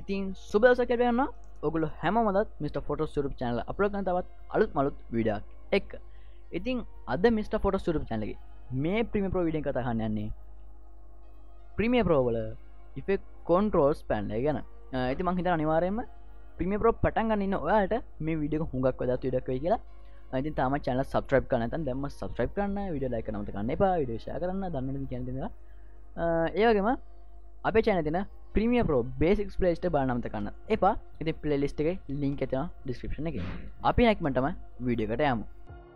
ඉතින් සුබ දවසක් කියලා කියනවා. ඔයගොල්ලෝ හැමෝමදත් Mr. Photos YouTube channel එක අප්ලෝඩ් කරන තවත් අලුත් මලුත් වීඩියෝ එකක්. ඉතින් අද Mr. Photos YouTube channel එකේ මේ Premiere Pro වීඩියෝ එක කතා කරන්න යන්නේ Premiere Pro වල effect controls panel එක ගැන. ඉතින් මං හිතනවා අනිවාර්යයෙන්ම Premiere Pro පටන් ගන්න ඉන්න ඔයාලට මේ වීඩියෝ එක හුඟක් වැදගත් වීඩියෝ එකක් වෙයි කියලා. ඉතින් තාම channel subscribe කරන්න නැත්නම් දැන්ම subscribe කරන්න, වීඩියෝ like කරන්න මතක ගන්න එපා, වීඩියෝ share කරන්න, දන්නවද කියන දේ. ඒ වගේම අපේ channel තියෙන Premiere Pro Basics playlist එක බලන්න අමතක කරන්න එපා. ඉතින් playlist එකේ link එක තියෙනවා description එකේ. අපි නැක්මන්ටම වීඩියෝ එකට යමු.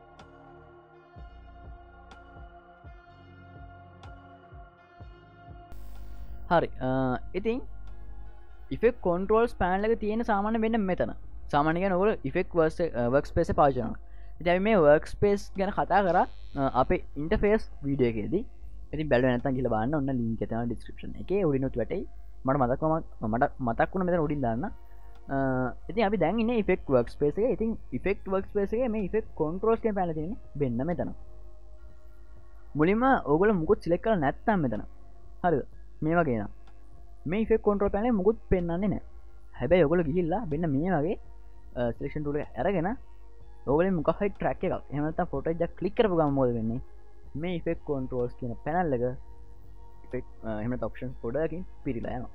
හරි. ඉතින් effect controls panel එක තියෙන සාමාන්‍ය වෙන්න මෙතන. සාමාන්‍ය කියන්නේ ඔයගොල්ලෝ effect workspace එක පාවිච්චි කරනවා. ඉතින් අපි මේ workspace ගැන කතා කරා අපේ interface වීඩියෝ එකේදී. ඉතින් බැලුවේ නැත්නම් ගිහලා බලන්න ඔන්න link එක තියෙනවා description එකේ උඩිනුත් වැටෙයි. මට මතක් වුණා මෙතන උඩින් දාන්න. ඉතින් අපි දැන් ඉන්නේ effect workspace එකේ. ඉතින් effect workspace එකේ මේ effect controls කියන panel තියෙන්නේ වෙන්න මෙතන. මුලින්ම ඕගොල්ලෝ මුකුත් select කරලා නැත්නම් මෙතන. හරිද? මේ වගේ නා. මේ effect control panel එක මුකුත් පෙන්වන්නේ නැහැ. හැබැයි ඔයගොල්ලෝ ගිහිල්ලා මෙන්න මේ වගේ selection tool එක අරගෙන ඔයගොල්ලෝ මොකක් හරි track එකක් එහෙම නැත්නම් photo එකක් click කරපු ගමන් මොකද වෙන්නේ? මේ effect controls කියන panel එක effect එහෙම නැත්නම් options folder එකකින් පිරීලා යනවා.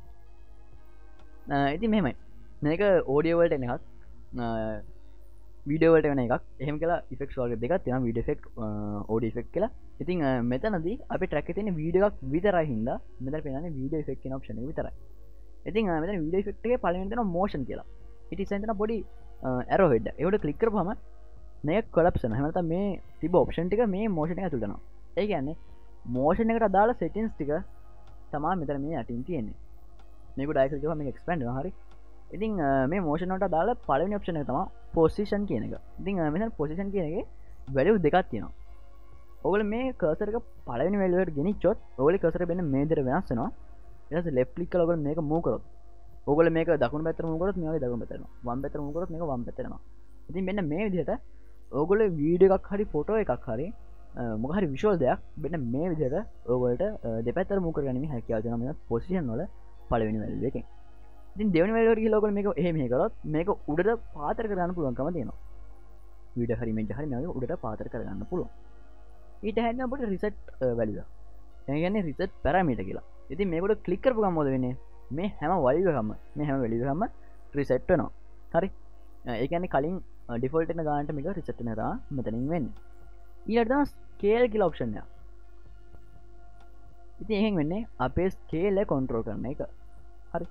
ඉතින් මෙහෙමයි. මේක audio වලට එන එකක්, video වලට වෙන එකක්. එහෙම කියලා effects වල දෙකක් තියෙනවා, video effect, audio effect කියලා. ඉතින් මෙතනදී අපි track එකේ තියෙන video එකක් විතරයි හින්දා මෙතන පේනන්නේ video effect කියන option එක විතරයි. ඉතින් මෙතන video effect එකේ පළවෙනි දෙනවා motion කියලා. ඊට ඉස්සෙන් දෙනවා පොඩි arrow head. ඒකට click කරපුවම මේක collapse වෙනවා. එහෙම නැත්නම් මේ තිබ්බ option ටික මේ motion එක ඇතුළට යනවා. ඒ කියන්නේ motion එකට අදාළ settings ටික තමයි මෙතන මේ යටින් තියෙන්නේ. මේක ඩයල් කරලා මේක expand වෙනවා. හරි. ඉතින් මේ motion වලට අදාළ පළවෙනි option එක තමයි position කියන එක. ඉතින් මෙතන position කියන එකේ value දෙකක් තියෙනවා. ඔයගොල්ලෝ මේ cursor එක පළවෙනි value එකට ගෙනිච්චොත් ඔයගොල්ලෝ cursor එක වෙන මේ විදිහට වෙනස් වෙනවා. ඊට පස්සේ left click කරලා ඔයගොල්ලෝ මේක move කරොත් ඔයගොල්ලෝ මේක දකුණු පැත්තට move කරොත් මේ වගේ දකුණු පැත්තට යනවා. වම් පැත්තට move කරොත් මේක වම් පැත්තට යනවා. ඉතින් මෙන්න මේ විදිහට ඔයගොල්ලෝ වීඩියෝ එකක් හරි ෆොටෝ එකක් හරි මොකක් හරි විෂුවල් දෙයක් මෙන්න මේ විදිහට ඔයගොල්ලන්ට දෙපැත්තට move කරගන්න මේ හැකියාව තියෙනවා මේ position වල පළවෙනි value එකෙන්. ඉතින් දෙවෙනි value එකට ගිහලා ඔයගොල්ලෝ මේක එහෙම කරොත් මේක උඩට පාතර කරගන්න පුළුවන්කම තියෙනවා. වීඩියෝ හරි image හරි මේක උඩට පාතර කරගන්න පුළුවන්. ඊට හැදෙන අපිට reset value එක. ඒ කියන්නේ reset parameter කියලා. ඉතින් මේකට click කරපු ගමන් මොකද වෙන්නේ? මේ හැම value එකම reset වෙනවා. හරි. ඒ කියන්නේ කලින් default එක ගන්නට මේක reset වෙනවා මෙතනින් වෙන්නේ. ඊළඟට තමයි scale කියලා option එක. ඉතින් එහෙන් වෙන්නේ අපේ scale එක control කරන එක. හරි.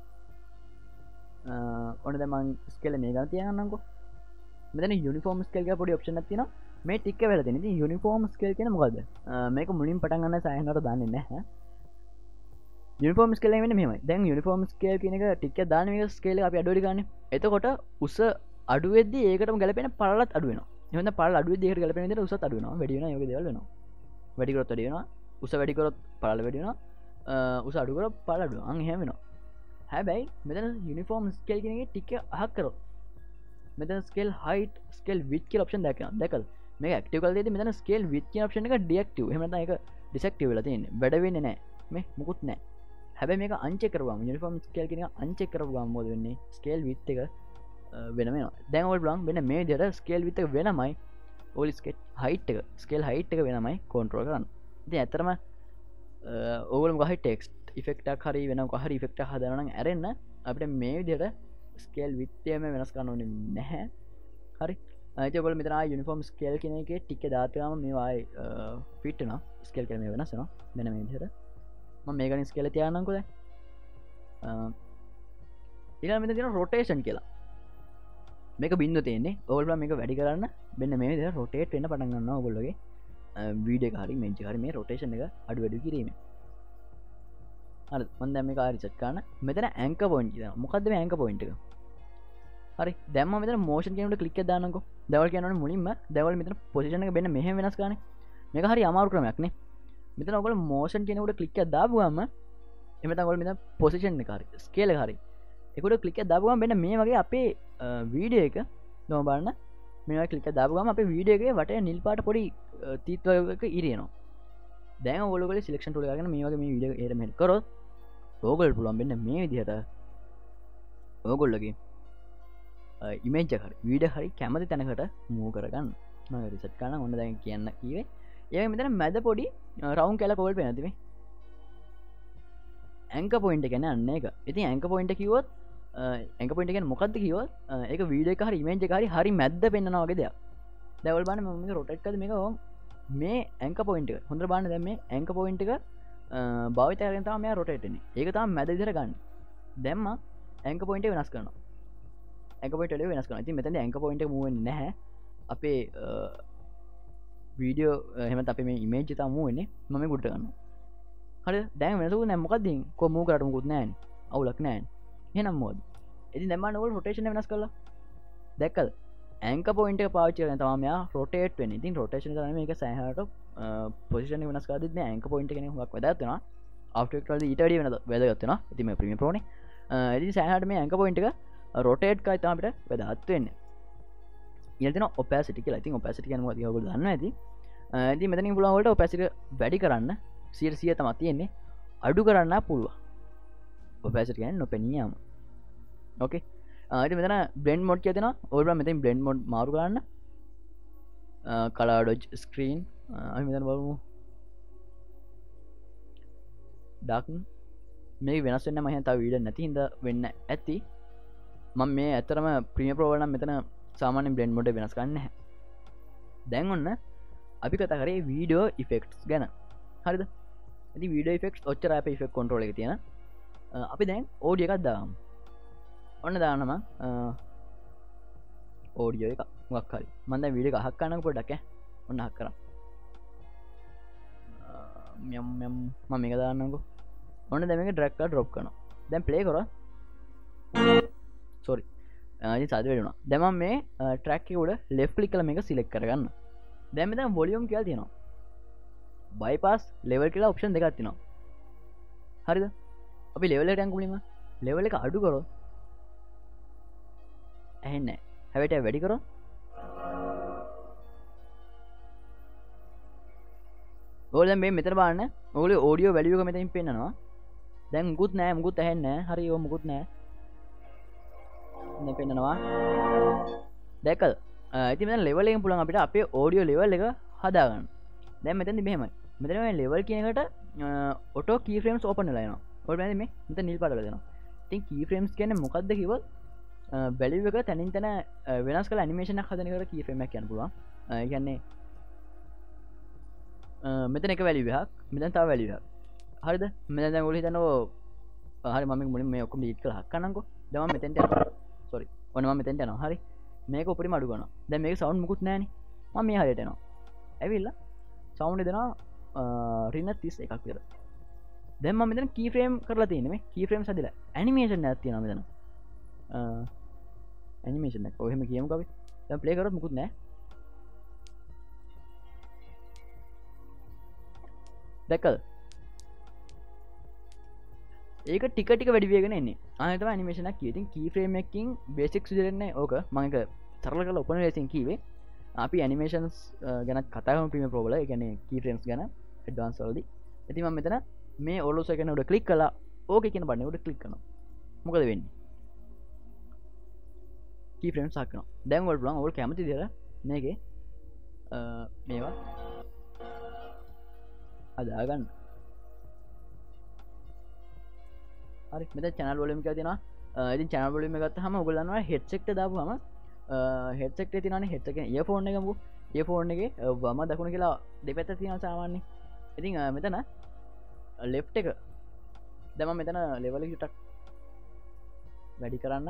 ඔන්න දැන් මම scale මේ ගන්න තියාගන්නම්කෝ. මෙතන uniform scale කියලා පොඩි option එකක් තියෙනවා. මේ ටික එක වෙලා තියෙන. ඉතින් uniform scale කියන්නේ මොකද්ද? මේක මුලින් පටන් ගන්න සායනකට දන්නේ නැහැ. uniform scale එක වෙන්නේ මෙහෙමයි. දැන් uniform scale කියන එක ටික එක දාන මේක scale එක අපි අඩු වැඩි ගන්න. එතකොට උස අඩු වෙද්දී ඒකටම ගැලපෙන පළලත් අඩු වෙනවා. එහෙනම් පළල අඩු වෙද්දී ඒකට ගැලපෙන විදිහට උසත් අඩු වෙනවා. වැඩි වෙනවා. ඒ වගේ දේවල් වෙනවා. වැඩි කරොත් වැඩි වෙනවා. උස වැඩි කරොත් පළල වැඩි වෙනවා. උස අඩු කරොත් පළල අඩු වෙනවා. අන් එහෙම වෙනවා. හැබැයි මෙතන uniform scale කියන එකේ ටික අහක් කරොත් මෙතන scale height, scale width කියලා option දැක්කනවා. දැකලා මේක active කරලා තියෙද්දි මෙතන scale width කියන option එක deactive. එහෙම නැත්නම් ඒක disactive වෙලා තියෙන්නේ. වැඩ වෙන්නේ නැහැ. මේ මුකුත් නැහැ. හැබැයි මේක uncheck කරපුවාම uniform scale කියන එක uncheck කරපුවාම මොකද වෙන්නේ? scale width එක වෙනම වෙනවා. දැන් ඔයගොල්ලෝ බලන්න මෙන්න මේ විදිහට scale width එක වෙනමයි ඔයගොල්ලෝ scale height එක වෙනමයි control කරන්න. ඉතින් ඇත්තටම ඔයගොල්ලෝ මොකක් හරි text effect එකක් හරි වෙන මොකක් හරි effect එකක් හදනවා නම් ඇරෙන්න අපිට මේ විදිහට scale width එක වෙනස් කරන්න ඕනේ නැහැ. හරි. ඉතින් ඔයගොල්ලෝ මෙතන ආයි uniform scale කියන එකේ ටික දාත්‍රාම මේවා ආයි fit වෙනවා. scale එක මේ වෙනස් වෙනවා. මෙන්න මේ විදිහට. මම මේකෙන් scale එක තියාගන්නම්කෝ දැන්. ඊළඟ මෙතන තියෙනවා rotation කියලා. මේක බින්දුව තියෙන්නේ. ඔයගොල්ලෝ මේක වැඩි කරන්න මෙන්න මේ විදිහට rotate වෙන්න පටන් ගන්නවා ඔයගොල්ලෝගේ වීඩියෝ එක හරි image එක හරි මේ rotation එක අඩු වැඩි කිරීමෙන්. හරි. මම දැන් මේක ආයෙ set කරන්න. මෙතන anchor point කියනවා. මොකද්ද මේ anchor point එක? හරි. දැන් මම මෙතන motion කියන එකට click එක දාන්නම්කෝ. දැන් ඔයාලා කියනවනේ මුලින්ම දැන් ඔයාලා මෙතන position එක මෙන්න මෙහෙම වෙනස් කරන්නේ. මේක හරි අමාරු ක්‍රමයක් නේ. මෙතන ඔයගොල්ලෝ motion කියන එකට click එක දාපු ගමන් එහෙම නැත්නම් ඔයගොල්ලෝ මෙතන position එක හරි scale එක හරි ඒකට click එක දාපු ගමන් මෙන්න මේ වගේ අපේ වීඩියෝ එක නෝ බලන්න මේ වගේ click එක දාපු ගමන් අපේ වීඩියෝ එකේ වටේ නිල් පාට පොඩි තීත් වගේක ඉරියනවා. දැන් ඔයගොල්ලෝ selection tool එක අරගෙන මේ වගේ මේ වීඩියෝ එක එහෙම කරොත් ඕගොල්ලෝ පුළුවන් මෙන්න මේ විදිහට ඔයගොල්ලගේ ඉමේජ් එක හරි වීඩියෝ හරි කැමති තැනකට මූව් කරගන්න මම රිසර්ච් කරන ඔන්න දැන් කියන්න කිව්වේ ඒ මෙතන මැද පොඩි රවුන්ඩ් කැල කෝල් පේනවා තිබේ ඇංක පොයින්ට් එක කියන්නේ අන්න ඒක ඉතින් ඇංක පොයින්ට් එක කිව්වොත් ඇංක පොයින්ට් එක කියන්නේ මොකද්ද කිව්වොත් ඒක වීඩියෝ එක හරි ඉමේජ් එක හරි මැද්ද පෙන්නනවා වගේ දෙයක් දැන් ඔයාලා බලන්න මම මේක රොටේට් කරද්දි මේක මේ ඇංක පොයින්ට් එක හොඳට බලන්න දැන් මේ ඇංක පොයින්ට් එක භාවිත කරගෙන තමයි මෙයා රොටේට් වෙන්නේ ඒක තමයි මැද විදිහට ගන්න දැන් මම ඇංක පොයින්ට් එක වෙනස් කරනවා ඇංක පොයින්ට් එක වෙනස් කරනවා ඉතින් මෙතනදී ඇංක පොයින්ට් එක මූව් වෙන්නේ නැහැ අපේ වීඩියෝ එහෙම අපේ මේ ඉමේජ් එක තමයි මූව් වෙන්නේ මම මේක උඩට ගන්නවා හරි දැන් වෙනසකුත් නැහැ මොකක්ද කො මූව් කරාට මොකුත් නැහැනේ අවුලක් නැහැනේ එහෙනම් මොකද ඉතින් දැන් මම ඕල් රොටේෂන් එක වෙනස් කළා දැක්කද ඇංක පොයින්ට් එක පාවිච්චි කරගෙන තමයි මෙයා රොටේට් වෙන්නේ ඉතින් රොටේෂන් කරන්නේ මේක සෑහනට පොසිෂන් එක වෙනස් කරද්දිත් මේ ඇංක පොයින්ට් එක කෙනෙක් හුඟක් වැදගත් වෙනවා ආෆ්ටර් එෆෙක්ට් වලදී ඊට වැඩිය වැදගත් වෙනවා ඉතින් මේ ප්‍රීමියර් ප්‍රෝනේ ඉතින් සෑහනට මේ ඇංක පොයින්ට් එක රොටේට් කරයි තමයි අපිට වැදගත් වෙන්නේ ඊළඟ තියෙනවා ඔපැසිටි කියලා ඉතින් ඔපැසිටි කියන්නේ මොකක්ද කියලා ඔයගොල්ලෝ දන්නවා ඇති ඉතින් මෙතනින් පුළුවන් වලට ඔපැසිටි වැඩි කරන්න 100 තමයි තියෙන්නේ අඩු කරන්න පුළුවන් ඔපැසිටි කියන්නේ නොපෙනී යාම ඕකේ ඉතින් මෙතන බ්ලෙන්ඩ් මෝඩ් කියලා දෙනවා ඔයගොල්ලෝ මෙතෙන් බ්ලෙන්ඩ් මෝඩ් මාරු කරන්න කලර් ඩොජ් ස්ක්‍රීන් අපි මෙතන බලමු ඩාර්ක් මේක වෙනස් වෙන්න මම හිතන තව වීඩියෝ නැති හින්දා වෙන්න ඇති මම මේ ඇත්තටම ප්‍රීමියර් ප්‍රෝ වල නම් මෙතන සාමාන්‍යයෙන් බ්ලෙන්ඩ් මෝඩ් එක වෙනස් කරන්නේ නැහැ දැන් ඔන්න අපි කතා කරේ වීඩියෝ ඉෆෙක්ට්ස් ගැන හරිද ඉතින් වීඩියෝ ඉෆෙක්ට්ස් ඔච්චර අපේ ඉෆෙක්ට් කන්ට්‍රෝල් එකේ තියෙන අපි දැන් ඔඩියෝ එකක් දාමු ඔන්න දාන්නම ඔඩියෝ එක මොකක් හරි මම දැන් වීඩියෝ එක අහක් ගන්නකො පොඩ්ඩක් ඔන්න අහක් කරා මම මේක දාන්නකො ඔන්න දැන් මේක ඩ්‍රැග් කරලා ඩ්‍රොප් කරනවා දැන් ප්ලේ කරා සෝරි ඉතින් සාදු වෙලා වුණා දැන් මම මේ ට්‍රැක් එක උඩ ලෙෆ්ට් ක්ලික් කරලා මේක සිලෙක්ට් කරගන්න දැන් මෙතන වොලියුම් කියලා තියෙනවා බයිපාස් ලෙවල් කියලා ඔප්ෂන් දෙකක් තියෙනවා හරිද අපි ලෙවල් එකට යන්න මුලින්ම ලෙවල් එක අඩු කරොත් ඇහෙන්නේ නැහැ හැබැයි වැඩි කරොත් ඔයගොල්ලෝ දැන් මේ මෙතන බලන්න ඔයගොල්ලෝ ඔඩියෝ වැලියු එක මෙතනින් පෙන්නනවා දැන් මුකුත් නැහැ මුකුත් ඇහෙන්නේ නැහැ හරි ඔය මුකුත් නැහැ දැන් පෙන්නනවා දැක්කද ඉතින් මෙතන ලෙවල් එකෙන් පුළුවන් අපිට අපේ ඔඩියෝ ලෙවල් එක හදාගන්න දැන් මෙතනදී මෙහෙමයි මෙතන මේ ලෙවල් කියන එකට ඔටෝ කී ෆ්‍රේම්ස් ඕපන් වෙලා යනවා ඔයගොල්ලෝ මේ මෙතන නිල් පාට කරලා දෙනවා ඉතින් කී ෆ්‍රේම්ස් කියන්නේ මොකක්ද කිව්වොත් වැලියු එක තනින් තන වෙනස් කරලා ඇනිමේෂන් එකක් හදන එකට කී ෆ්‍රේම් එකක් කියන්න පුළුවන් ඒ කියන්නේ මෙතන එක වැලියු එකක් මෙතන තව වැලියු එකක් හරිද මෙතන දැන් ඔයගොල්ලෝ හිතනවා හරි මම මුලින් මේ ඔක්කොම ඩීලීට් කරලා හක්කන්නම්කෝ දැන් මම මෙතෙන්ට යනවා සෝරි ඔන්න මම මෙතෙන්ට යනවා හරි මේක උඩින්ම අඩු කරනවා දැන් මේක සවුන්ඩ් මුකුත් නැහනේ මම මේ හරියට එනවා ඇවිල්ලා සවුන්ඩ් දෙනවා රින 31ක් විතර දැන් මම මෙතන කී ෆ්‍රේම් කරලා තියෙන්නේ මේ කී ෆ්‍රේම්ස් හදලා ඇනිමේෂන් එකක් තියෙනවා මෙතන ඇනිමේෂන් එක ඔය එහෙම කියමුකෝ අපි දැන් ප්ලේ කරොත් මුකුත් නැහැ දැක්කද ඒක ටික ටික වැඩි වෙගෙන එන්නේ ආයෙත් තමයි ඇනිමේෂන් එකක් කිව්වේ ඉතින් කී ෆ්‍රේම් එකකින් බේසික්ස් විදිහටනේ ඕක මම ඒක සරල කරලා ඔපන් රේසින් කිව්වේ අපි ඇනිමේෂන්ස් ගැන කතා කරමු ප්‍රීමියර් ප්‍රෝ වල ඒ කියන්නේ කී ෆ්‍රේම්ස් ගැන ඇඩ්වාන්ස් වලදී ඉතින් මම මෙතන මේ ඔලොස් එක උඩ ක්ලික් කළා ඕකේ කියන බටන් උඩ ක්ලික් කරනවා මොකද වෙන්නේ කී ෆ්‍රේම්ස් හක්කනවා දැන් ඔයාලට පුළුවන් ඔයාලා කැමති විදිහට මේකේ මේවා හදාගන්න හරි මෙතන channel volume කියලා තියෙනවා ඉතින් channel volume එක ගත්තාම ඔයගොල්ලෝ දන්නවා headset එක දාපුවාම headset එකේ තියෙනවානේ headset එකේ earphone එක ගමු earphone එකේ වම දකුණ කියලා දෙපැත්ත තියෙනවා සාමාන්‍යයෙන් ඉතින් මෙතන left එක දැන් මම මෙතන level එක ටිකක් වැඩි කරන්න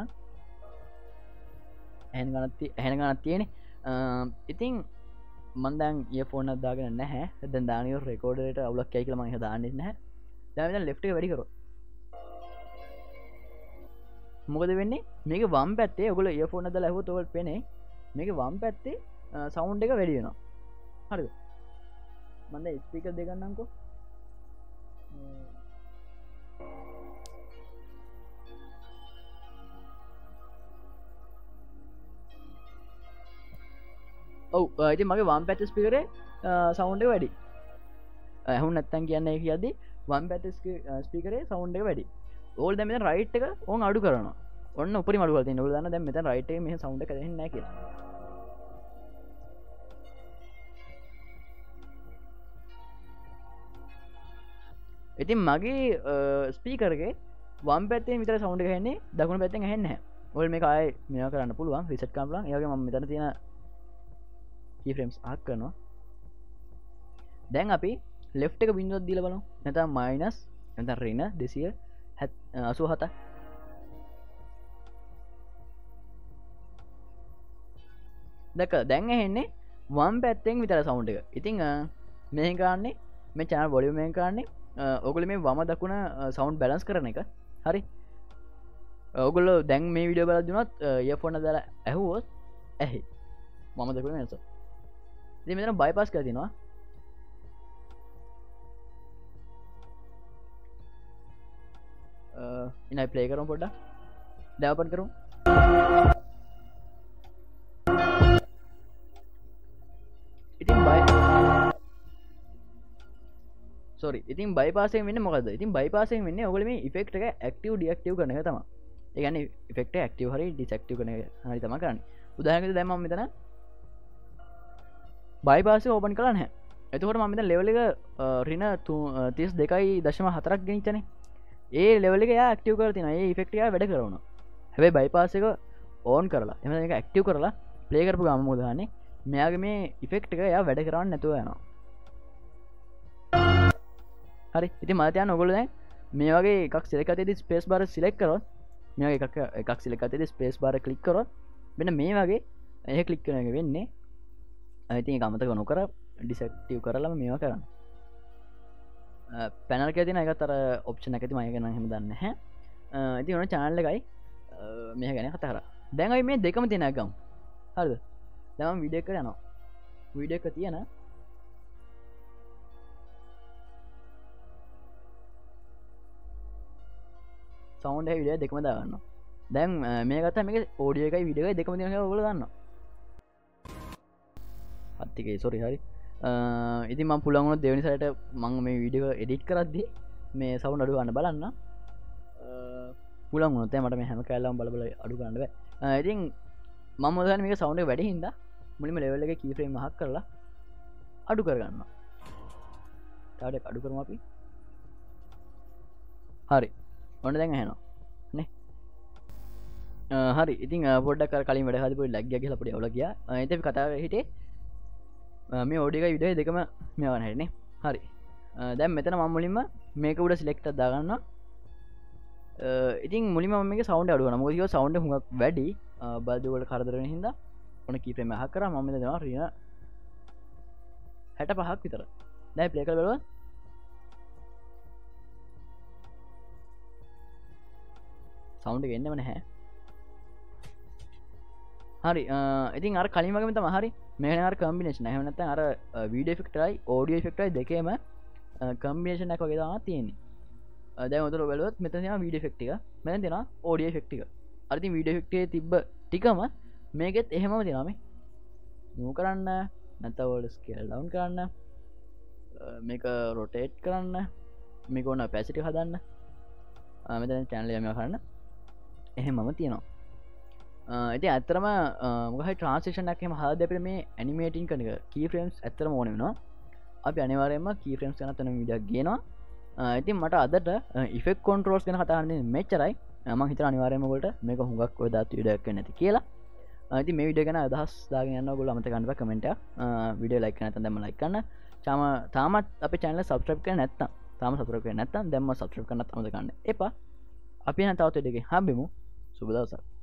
ඇහෙන ගණක් තියෙන්නේ ඉතින් මම දැන් earphone එකක් දාගෙන නැහැ දැන් දානියෝ recorder එකට අවුලක් කියයි කියලා මම එහෙ දාන්නෙත් නැහැ දැන් මෙතන left එක වැඩි කරොත් මොකද වෙන්නේ මේක වම් පැත්තේ ඔයගොල්ලෝ ඉයර්ෆෝන් එක දාලා ඇහුවොත් ඔයගොල්ලෝ පේන්නේ මේක වම් පැත්තේ සවුන්ඩ් එක වැඩි වෙනවා හරිද මම දැන් ස්පීකර් දෙක ගන්නම්කෝ ඔව් ඉතින් මගේ වම් පැත්තේ ස්පීකරේ සවුන්ඩ් එක වැඩි ඇහුන් නැත්තම් කියන්නේ කියද්දි වම් පැත්තේ ස්පීකරේ සවුන්ඩ් එක වැඩි ඕල් දැන් මෙතන රයිට් එක ඕන් අඩු කරනවා ඔන්න උපරි මඩුවල තියෙන ඔයගොල්ලෝ දන්න දැන් මෙතන රයිට් එකේ මෙහෙම සවුන්ඩ් එක දැනෙන්නේ නැහැ කියලා. ඉතින් මගේ ස්පීකර් එකේ වම් පැත්තෙන් විතර සවුන්ඩ් එක ඇහෙන්නේ දකුණු පැත්තෙන් ඇහෙන්නේ නැහැ. ඔයාලා මේක ආයේ මේවා කරන්න පුළුවන් රීසෙට් කරන්න පුළුවන්. ඒ වගේ මම මෙතන තියෙන key frames අහක් කරනවා. දැන් අපි left එක බිඳුවක් දීලා බලමු. නැත්නම් minus නැත්නම් ඍණ 287. දැක දැන් ඇහෙන්නේ වම් පැත්තෙන් විතර සවුන්ඩ් එක. ඉතින් මේ ගාන්නේ මේ channel volume එක ගාන්නේ ඔයගොල්ලෝ මේ වම දකුණ සවුන්ඩ් බැලන්ස් කරන එක. හරි. ඔයගොල්ලෝ දැන් මේ වීඩියෝ බලද්දී උනත් ඉයර්ෆෝන් එක දාලා ඇහුවොත් ඇහි. වම දකුණ වෙනස. ඉතින් මෙතන bypass කරලා තිනවා. ඉනයි ප්ලේ කරමු පොඩ්ඩක්. දැන් ඕපන් කරමු. ඉතින් ඉතින් bypass එකෙන් වෙන්නේ මොකද්ද? ඉතින් bypass එකෙන් වෙන්නේ ඔයගොල්ලෝ මේ effect එක active deactive කරන එක තමයි. ඒ කියන්නේ effect එක active හරි disactive කරන එක හරි තමයි කරන්නේ. උදාහරණයකට දැන් මම මෙතන bypass එක open කරලා නැහැ. එතකොට මම මෙතන level එක ඍණ 32.4ක් ගෙනිච්චනේ. ඒ level එක යා active කරලා තියෙනවා. ඒ effect එක වැඩ කරනවා. හැබැයි bypass එක on කරලා එහෙනම් මේක active කරලා play කරපු ගමන් මොකද වෙන්නේ? මෙයාගේ මේ effect එක යා වැඩ කරවන්න නැතුව යනවා. හරි. ඉතින් මම තියන්න ඔයගොල්ලෝ දැන් මේ වගේ එකක් select කරද්දී space bar select කරොත් මේ වගේ එකක් select කරද්දී space bar click කරොත් මෙන්න මේ වගේ එහෙ click කරන එක වෙන්නේ. ඉතින් ඒක අමතක නොකර disactive කරලාම මේවා කරන්න. පැනල් එකේ තියෙන එකත් අර ඔප්ෂන් එකදී මම ඒක නම් එහෙම දන්නේ නැහැ. ඉතින් ඔන්න channel එකයි මේක ගැන කතා කරා. දැන් අපි මේ දෙකම තියෙන එක ගමු. හරිද? දැන් මම වීඩියෝ එකට යනවා. වීඩියෝ එක තියෙන සවුන්ඩ් එක වීඩියෝ දෙකම දාගන්නවා. දැන් මේ ගත්තා මේක ඔඩියෝ එකයි වීඩියෝ එකයි දෙකම තියෙන කියලා ඔයගොල්ලෝ දන්නවා. අත්තිකේ සෝරි හරි. ඉතින් මම පුළුවන් වුණොත් දෙවෙනි සැරේට මම මේ වීඩියෝ එක එඩිට් කරද්දී මේ සවුන්ඩ් අඩු ගන්න බලන්න. පුළුවන් වුණොත් මට මේ හැම කැලලම බල බල අඩු ගන්න බෑ. ඉතින් මම මොකද මේක සවුන්ඩ් එක වැඩි හින්දා මුලින්ම ලෙවල් එකේ key frame අහක් කරලා අඩු කරගන්නවා. තාඩයක් අඩු කරමු අපි. හරි. ඔන්න දැන් ඇහෙනවා නේ. හරි. ඉතින් පොඩ්ඩක් අර කලින් වැඩ හදපු පොඩි ලැග් එකක් ගිහලා පොඩි අවුලක් ගියා. ඉතින් අපි කතා කරලා හිටියේ මේ ඔඩියෝ එකයි වීඩියෝ දෙකම මේවා නැහැ නේ. හරි. දැන් මෙතන මම මුලින්ම මේක උඩ සිලෙක්ට් එකක් දාගන්නවා. ඉතින් මුලින්ම මම මේකේ සවුන්ඩ් අඩු කරනවා. මොකද ඒක සවුන්ඩ් එක හුඟක් වැඩි. බල්බ් වල කරදර වෙන හින්දා ඔන්න key frame එකක් කරා මම මෙතන දෙනවා ඍණ 65ක් විතර. දැන් ප්ලේ කරලා බලුවා. සවුන්ඩ් එක එන්නේම නැහැ. හරි. ඉතින් අර කලින් වගේම තමයි. හරි. මේක නේ අර කම්බිනේෂන්. එහෙම නැත්නම් අර වීඩියෝ ඉෆෙක්ට් එකයි ඔඩියෝ ඉෆෙක්ට් එකයි දෙකේම කම්බිනේෂන් එකක් වගේ තමයි තියෙන්නේ. දැන් උදේට බලුවොත් මෙතන තියෙනවා වීඩියෝ ඉෆෙක්ට් එක. මෙතන තියෙනවා ඔඩියෝ ඉෆෙක්ට් එක. අර ඉතින් වීඩියෝ ඉෆෙක්ට් එකේ තිබ්බ ටිකම මේකෙත් එහෙමම තියෙනවා මේ. මූව් කරන්න නැත්නම් වල ස්කේල් ඩවුන් කරන්න මේක රොටේට් කරන්න මේක ඕන ඔපැසිටි හදන්න මෙතන channel එක මේවා කරන්න එහෙමම තියෙනවා. ඉතින් ඇත්තටම මොකක් හරි ට්‍රාන්ස්ලේෂන් එකක් එහෙම හදද්දී අපිට මේ ඇනිමේටින් කරන එක key frames ඇත්තටම ඕන වෙනවා. අපි අනිවාර්යයෙන්ම key frames ගැන තන වීඩියෝ එකක් ගේනවා. ඉතින් මට අදට effect controls ගැන කතා කරන්න මෙච්චරයි. මම හිතන අනිවාර්යයෙන්ම ඔයගොල්ලෝ මේක හුඟක් ඔය දාත් වීඩියෝ එකක් වෙන්නේ නැති කියලා. ඉතින් මේ වීඩියෝ ගැන අදහස් දාගෙන යන්න ඔයගොල්ලෝ අමතක කරන්න බෑ කමෙන්ට් එකක්. වීඩියෝ ලයික් කරන්න නැත්නම් දැම්ම ලයික් කරන්න. තාමත් අපේ channel එක subscribe කරලා නැත්නම් තාම subscribe කරලා නැත්නම් දැම්ම subscribe කරන්නත් අමතක කරන්න එපා. අපි එහෙනම් තවත් වීඩියෝ එකකින් හම්බෙමු. සුබ දවසක්.